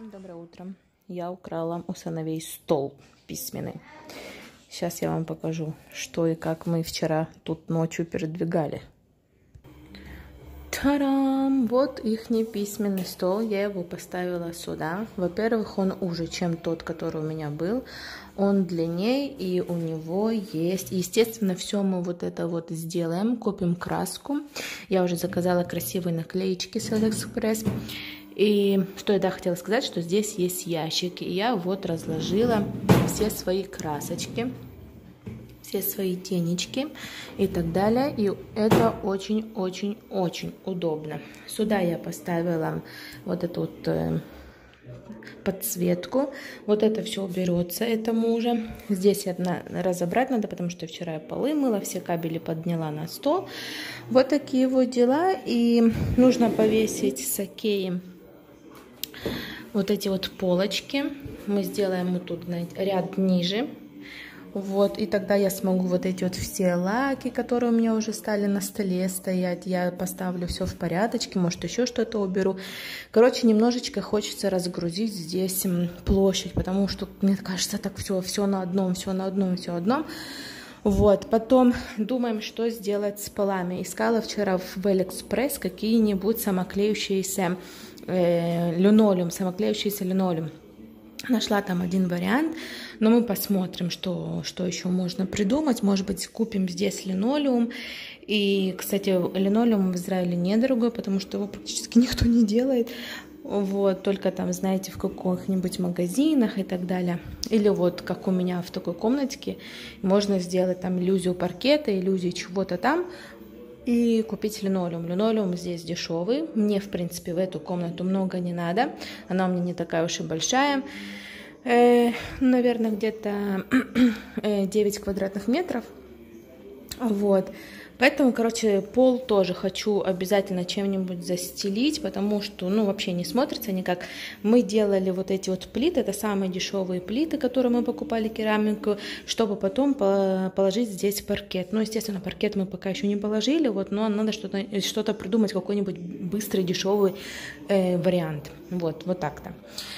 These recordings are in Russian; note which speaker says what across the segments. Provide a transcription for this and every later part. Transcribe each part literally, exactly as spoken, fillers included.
Speaker 1: Всем доброе утро. Я украла у сыновей стол письменный. Сейчас я вам покажу, что и как мы вчера тут ночью передвигали. Та-дам! Вот ихний письменный стол. Я его поставила сюда. Во-первых, он уже, чем тот, который у меня был. Он длиннее, и у него есть... Естественно, все мы вот это вот сделаем. Купим краску. Я уже заказала красивые наклеечки с Алиэкспресс. И что я да, хотела сказать, что здесь есть ящики. И я вот разложила все свои красочки, все свои тенечки и так далее. И это очень-очень-очень удобно. Сюда я поставила вот эту вот э, подсветку. Вот это все уберется, это уже. Здесь одна разобрать надо, потому что вчера я полы мыла, все кабели подняла на стол. Вот такие вот дела. И нужно повесить с Океем вот эти вот полочки. Мы сделаем вот тут, знаете, ряд ниже. Вот, и тогда я смогу вот эти вот все лаки, которые у меня уже стали на столе стоять, я поставлю все в порядочке, может еще что-то уберу. Короче, немножечко хочется разгрузить здесь площадь, потому что, мне кажется, так все, все на одном, все на одном, все одном. Вот, потом думаем, что сделать с полами. Искала вчера в Алиэкспресс какие-нибудь самоклеющиеся э, линолеум, самоклеющийся линолеум. Нашла там один вариант, но мы посмотрим, что, что еще можно придумать. Может быть, купим здесь линолеум. И, кстати, линолеум в Израиле недорогой, потому что его практически никто не делает. Вот, только там, знаете, в каких-нибудь магазинах и так далее. Или вот, как у меня в такой комнатке, можно сделать там иллюзию паркета, иллюзию чего-то там, и купить линолеум. Линолеум здесь дешевый. Мне, в принципе, в эту комнату много не надо. Она у меня не такая уж и большая. Э, наверное, где-то девять квадратных метров. Вот. Поэтому, короче, пол тоже хочу обязательно чем-нибудь застелить, потому что, ну, вообще не смотрится никак. Мы делали вот эти вот плиты, это самые дешевые плиты, которые мы покупали, керамику, чтобы потом положить здесь паркет. Ну, естественно, паркет мы пока еще не положили, вот, но надо что-то что-то придумать, какой-нибудь быстрый, дешевый э, вариант. Вот, вот так-то.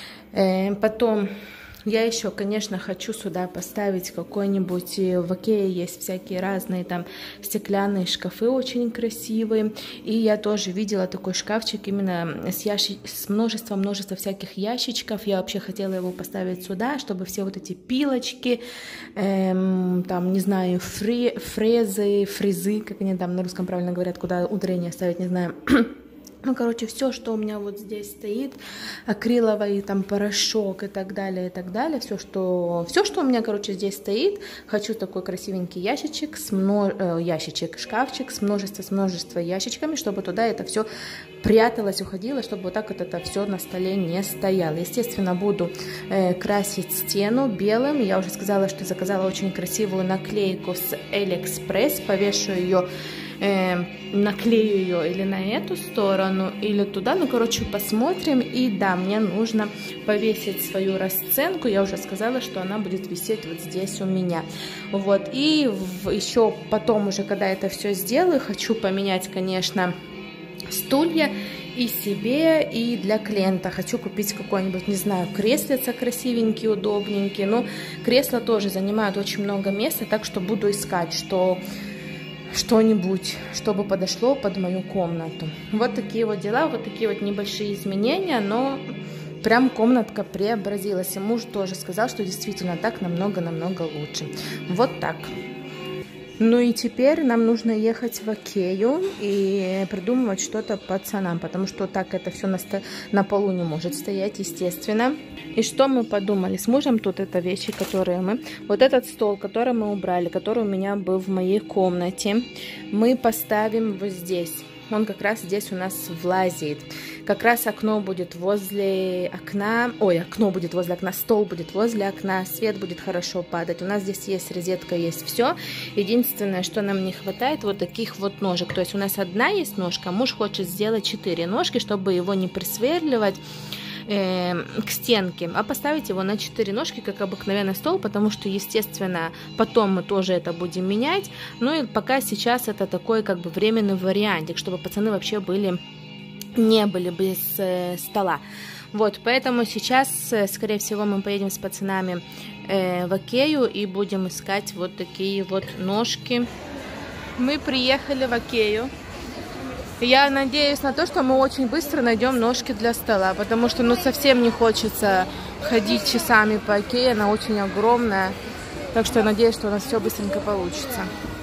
Speaker 1: Э, потом... Я еще, конечно, хочу сюда поставить какой-нибудь, в Окее есть всякие разные там стеклянные шкафы очень красивые. И я тоже видела такой шкафчик именно с, ящи... с множеством-множеством всяких ящичков. Я вообще хотела его поставить сюда, чтобы все вот эти пилочки, эм, там, не знаю, фре... фрезы, фрезы, как они там на русском правильно говорят, куда ударение ставить, не знаю. Ну, короче, все, что у меня вот здесь стоит, акриловый там порошок и так далее, и так далее, все, что, все, что у меня, короче, здесь стоит, хочу такой красивенький ящичек, с мно... э, ящичек, шкафчик с множеством, с множеством ящичками, чтобы туда это все пряталось, уходило, чтобы вот так вот это все на столе не стояло. Естественно, буду э, красить стену белым. Я уже сказала, что заказала очень красивую наклейку с Алиэкспресс, повешу ее, э, наклею ее или на эту сторону, или туда, ну, короче, посмотрим. И да, мне нужно повесить свою расценку, я уже сказала, что она будет висеть вот здесь у меня. Вот, и в, еще потом уже, когда это все сделаю, хочу поменять, конечно, стулья и себе, и для клиента. Хочу купить какой-нибудь, не знаю, креслица красивенький, удобненький. Но кресла тоже занимают очень много места, так что буду искать, что что-нибудь, чтобы подошло под мою комнату. Вот такие вот дела, вот такие вот небольшие изменения, но прям комнатка преобразилась. И муж тоже сказал, что действительно так намного-намного лучше. Вот так. Ну и теперь нам нужно ехать в Окею и придумывать что-то пацанам, потому что так это все на, на полу не может стоять, естественно. И что мы подумали с мужем, тут это вещи, которые мы... Вот этот стол, который мы убрали, который у меня был в моей комнате, мы поставим вот здесь. Он как раз здесь у нас влазит. Как раз окно будет возле окна. Ой, окно будет возле окна, стол будет возле окна, свет будет хорошо падать. У нас здесь есть розетка, есть все. Единственное, что нам не хватает, вот таких вот ножек. То есть у нас одна есть ножка, муж хочет сделать четыре ножки, чтобы его не присверливать к стенке, а поставить его на четыре ножки, как обыкновенный стол, потому что, естественно, потом мы тоже это будем менять. Ну и пока сейчас это такой как бы временный вариантик, чтобы пацаны вообще были не были без э, стола. Вот, поэтому сейчас, э, скорее всего, мы поедем с пацанами э, в Икею и будем искать вот такие вот ножки. Мы приехали в Икею. Я надеюсь на то, что мы очень быстро найдем ножки для стола, потому что, ну, совсем не хочется ходить часами по Икее, она очень огромная. Так что я надеюсь, что у нас все быстренько получится.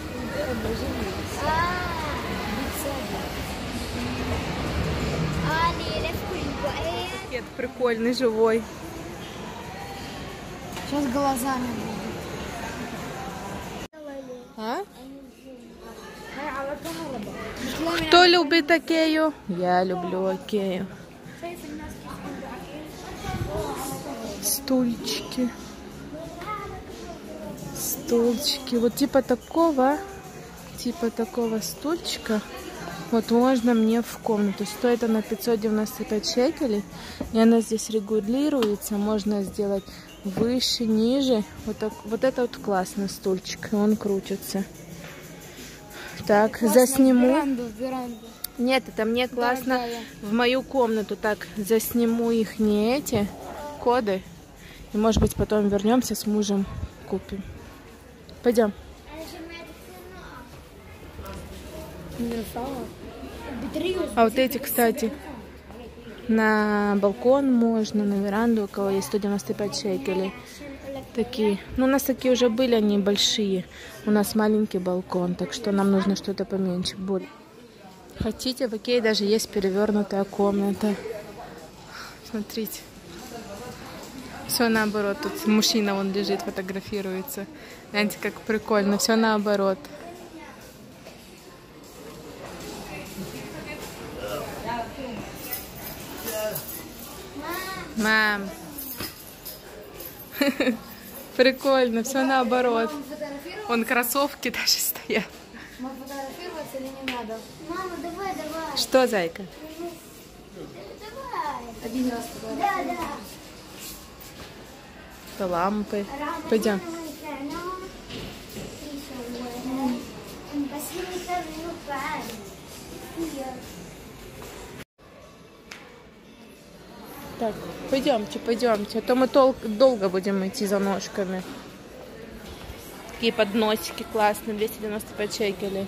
Speaker 1: Это прикольный, живой.
Speaker 2: Сейчас глазами будет.
Speaker 1: А? Кто любит Икею? Я люблю Икею. Стульчики. Стульчики. Вот типа такого, типа такого стульчика. Вот можно мне в комнату. Стоит она пятьсот девяносто пять шекелей. И она здесь регулируется. Можно сделать выше, ниже. Вот, так, вот это вот классный стульчик. И он крутится. Так, классно, засниму.
Speaker 2: Веранду, веранду.
Speaker 1: Нет, это мне классно,
Speaker 2: да, да,
Speaker 1: в мою комнату. Так, засниму их не эти коды. И может быть потом вернемся с мужем, купим. Пойдем. А вот эти, кстати, на балкон можно, на веранду, у кого есть сто девяносто пять шекелей. Такие. Ну, у нас такие уже были, они большие. У нас маленький балкон, так что нам нужно что-то поменьше будет. Хотите, в Икее даже есть перевернутая комната. Смотрите. Все наоборот. Тут мужчина, он лежит, фотографируется. Знаете, как прикольно. Все наоборот. Мам. Прикольно, все наоборот. Вон кроссовки даже стоят.
Speaker 2: Мам, фотографироваться или не надо? Мама, давай, давай.
Speaker 1: Что, зайка?
Speaker 2: Давай. Один раз фотографировать. Да, да.
Speaker 1: Лампы. Пойдем. Так, пойдемте, пойдемте, а то мы тол долго будем идти за ножками. Такие подносики классные, двести девяносто пять шекелей.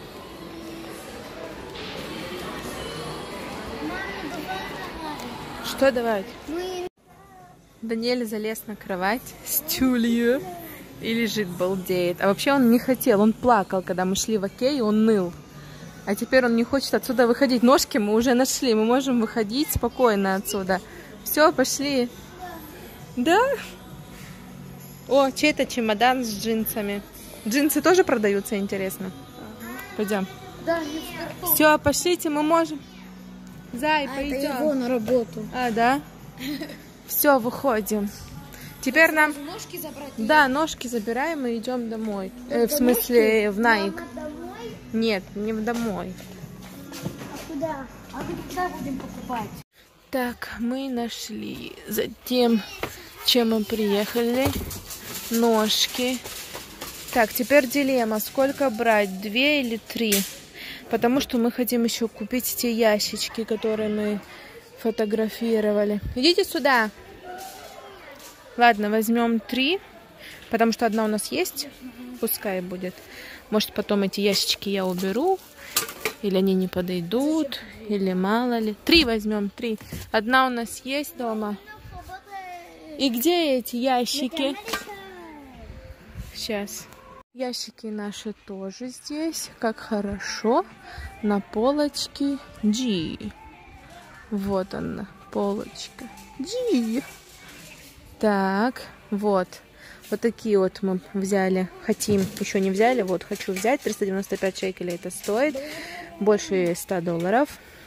Speaker 1: Что давать?
Speaker 2: Мы...
Speaker 1: Даниэль залез на кровать с тюлью и лежит, балдеет. А вообще он не хотел, он плакал, когда мы шли в Икею, он ныл. А теперь он не хочет отсюда выходить. Ножки мы уже нашли, мы можем выходить спокойно отсюда. Все, пошли. Да? О, чей-то чемодан с джинсами. Джинсы тоже продаются, интересно? Ага. Пойдем.
Speaker 2: Да,
Speaker 1: все, пошлите, мы можем. Зай, а пойдем.
Speaker 2: Это его на работу.
Speaker 1: А, да? Все, выходим. Теперь нам...
Speaker 2: Ножки забрать?
Speaker 1: Да, ножки забираем и идем домой. Э, в смысле, ножки? В Найк.
Speaker 2: Домой?
Speaker 1: Нет, не в домой.
Speaker 2: А куда? А куда будем покупать?
Speaker 1: Так, мы нашли за тем, чем мы приехали, ножки. Так, теперь дилемма, сколько брать, две или три? Потому что мы хотим еще купить те ящички, которые мы фотографировали. Идите сюда. Ладно, возьмем три, потому что одна у нас есть, пускай будет. Может, потом эти ящички я уберу. Или они не подойдут, или мало ли. Три возьмем, три. Одна у нас есть дома. И где эти ящики? Сейчас. Ящики наши тоже здесь. Как хорошо. На полочке G. Вот она, полочка G. Так, вот. Вот такие вот мы взяли. Хотим, еще не взяли. Вот, хочу взять. триста девяносто пять шекелей это стоит. Больше ста долларов.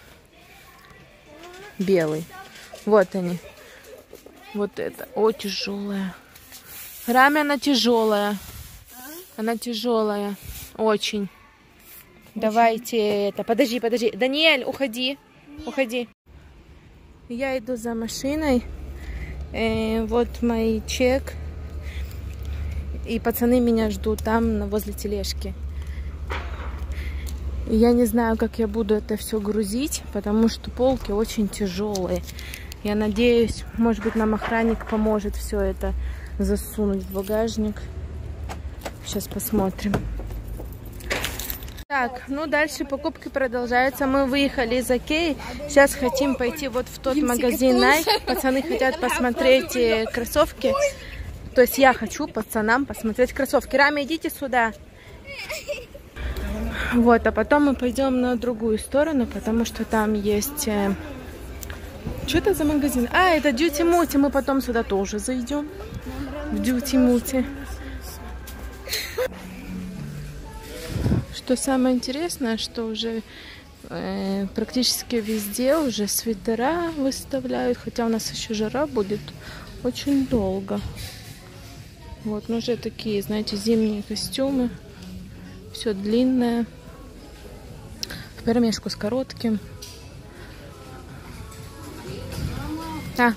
Speaker 1: Белый. Вот они. Вот это. О, тяжелая. Раме она тяжелая. Она тяжелая. Очень. Очень. Давайте это. Подожди, подожди. Даниэль, уходи. Нет. Уходи. Я иду за машиной. Э, вот мой чек. И пацаны меня ждут там, возле тележки. И я не знаю, как я буду это все грузить, потому что полки очень тяжелые. Я надеюсь, может быть, нам охранник поможет все это засунуть в багажник. Сейчас посмотрим. Так, ну дальше покупки продолжаются. Мы выехали из Икеи. Сейчас хотим пойти вот в тот магазин Nike. Пацаны хотят посмотреть кроссовки. То есть я хочу пацанам посмотреть кроссовки. Рами, идите сюда. Вот, а потом мы пойдем на другую сторону, потому что там есть... Что это за магазин? А, это Duty Multi. Мы потом сюда тоже зайдем. В Duty Multi. Что самое интересное, что уже э, практически везде уже свитера выставляют. Хотя у нас еще жара будет очень долго. Вот, ну уже такие, знаете, зимние костюмы. Все длинное. Вперемешку с коротким. А.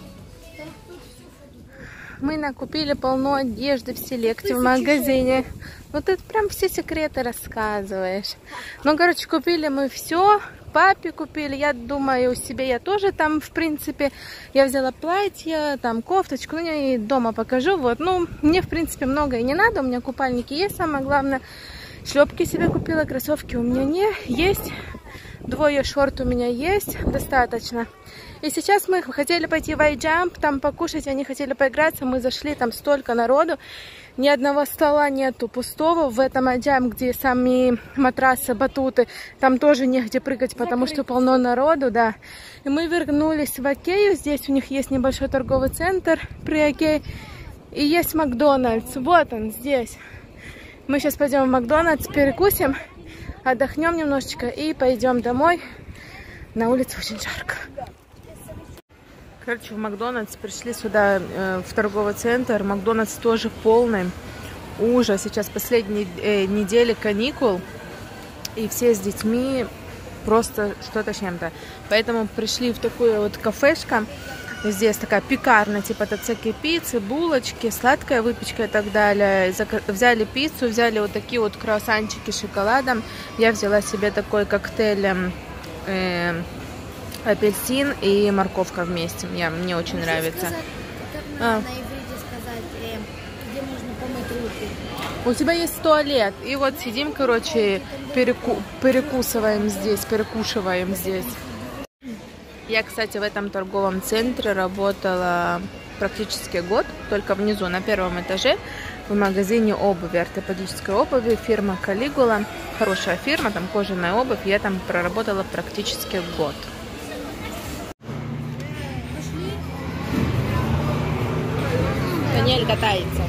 Speaker 1: Мы накупили полно одежды в селекте в магазине. Ну ты прям все секреты рассказываешь. Ну, короче, купили мы все. Папе купили. Я думаю, себе я тоже там, в принципе, я взяла платье, там кофточку. Ну, я и дома покажу. Вот, ну, мне, в принципе, много и не надо. У меня купальники есть, самое главное. Шлепки себе купила, кроссовки у меня не есть. Двое шорт у меня есть, достаточно. И сейчас мы хотели пойти в iJump, там покушать, они хотели поиграться. Мы зашли, там столько народу. Ни одного стола нету пустого. В этом iJump, где сами матрасы, батуты, там тоже негде прыгать, потому что полно народу, да. И мы вернулись в Икею. Здесь у них есть небольшой торговый центр при Икее. И есть Макдональдс. Вот он здесь. Мы сейчас пойдем в Макдональдс, перекусим, отдохнем немножечко и пойдем домой. На улице очень жарко. Короче, в Макдональдс пришли сюда, э, в торговый центр. Макдональдс тоже полный. Ужас. Сейчас последние э, недели каникул. И все с детьми просто что-то с чем-то. Поэтому пришли в такую вот кафешку. Здесь такая пекарня, типа тацеки пиццы, булочки, сладкая выпечка и так далее. Взяли пиццу, взяли вот такие вот круассанчики с шоколадом. Я взяла себе такой коктейль э, апельсин и морковка вместе. Я, мне очень Можешь нравится.
Speaker 2: Сказать, как а. на иврите сказать, э, где можно помыть руки?
Speaker 1: У тебя есть туалет. И вот сидим, короче, переку перекусываем здесь, перекушиваем здесь. Я, кстати, в этом торговом центре работала практически год, только внизу, на первом этаже, в магазине обуви, ортопедической обуви, фирма Калигула. Хорошая фирма, там кожаная обувь, я там проработала практически год. Даниэль катается.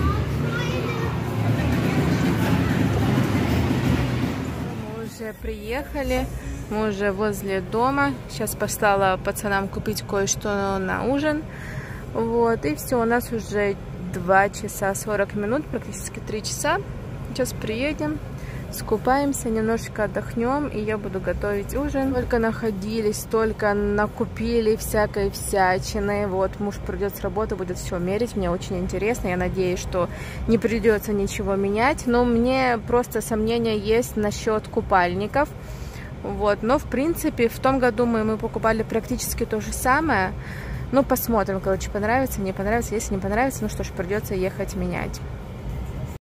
Speaker 1: Мы уже приехали. Мы уже возле дома. Сейчас послала пацанам купить кое-что на ужин. Вот. И все, у нас уже два часа сорок минут, практически три часа. Сейчас приедем, скупаемся, немножечко отдохнем, и я буду готовить ужин. Только находились, только накупили всякой всячины. Вот, муж придет с работы, будет все мерить. Мне очень интересно. Я надеюсь, что не придется ничего менять. Но мне просто сомнения есть насчет купальников. Вот, но в принципе в том году мы, мы покупали практически то же самое. Ну, посмотрим, короче, понравится, не понравится. Если не понравится, ну что ж, придется ехать менять.